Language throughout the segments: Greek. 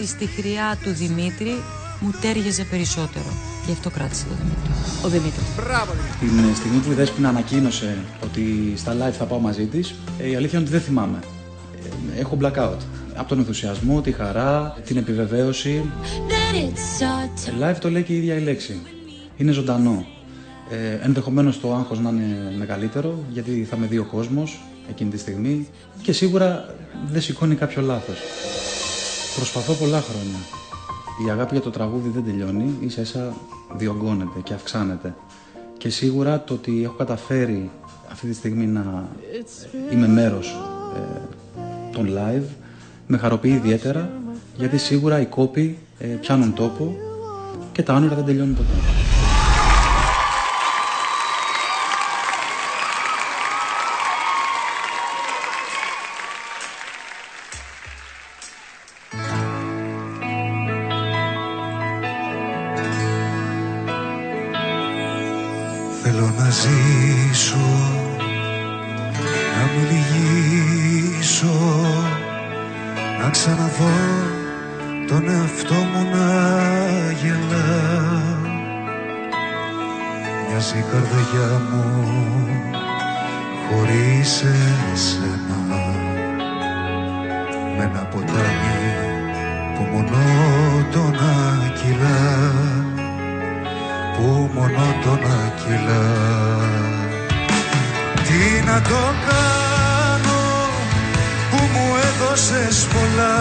στη χρειά του Δημήτρη μου τέριαζε περισσότερο. Γι' αυτό κράτησε το Δημήτρη. Ο Δημήτρης. Μπράβο. Την στιγμή που η Δέσποινα ανακοίνωσε ότι στα live θα πάω μαζί της, η αλήθεια είναι ότι δεν θυμάμαι. Έχω blackout. Από τον ενθουσιασμό, τη χαρά, την επιβεβαίωση. Live το λέει και η ίδια η λέξη. Είναι ζωντανό. Ενδεχομένως το άγχος να είναι μεγαλύτερο, γιατί θα με δει ο κόσμος εκείνη τη στιγμή και σίγουρα δεν σηκώνει κάποιο λάθος. Προσπαθώ πολλά χρόνια. Η αγάπη για το τραγούδι δεν τελειώνει, ίσα ίσα διωγγώνεται και αυξάνεται. Και σίγουρα το ότι έχω καταφέρει αυτή τη στιγμή να είμαι μέρος των live με χαροποιεί ιδιαίτερα, γιατί σίγουρα οι κόποι πιάνουν τόπο και τα όνειρα δεν τελειώνουν ποτέ. Θέλω να ζήσω, να μην λυγίσω, να ξαναδώ τον εαυτό μου να γελά. Μοιάζει η καρδιά μου χωρίς εσένα, με ένα ποτάμι που μονότονα κυλά, που μονότονα κυλά. Τι να το κάνω που μου έδωσες πολλά,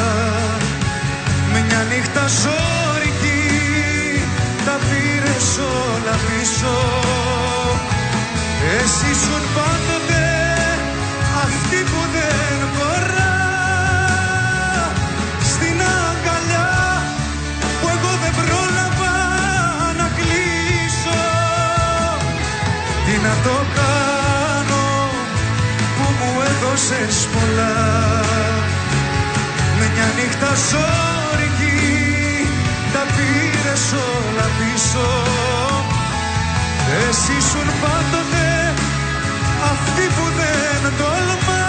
μια νύχτα ζόρικη τα πήρες όλα πίσω. Εσύ ήσουν πάντοτε αυτή που δεν χωρά, στην αγκαλιά που εγώ δεν πρόλαβα να κλείσω. Τι να το κάνω που μου έδωσες πολλά, μια νύχτα ζόρικη τα πήρες όλα πίσω. Εσύ ήσουν πάντοτε αυτή που δεν τολμά,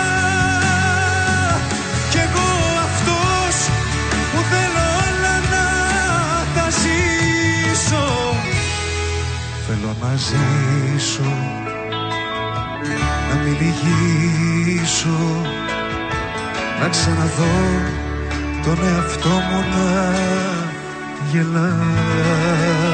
κι εγώ αυτός που θέλω όλα να τα ζήσω. Θέλω να ζήσω, να μην λυγίσω, να ξαναδώ τον εαυτό μου να γελά.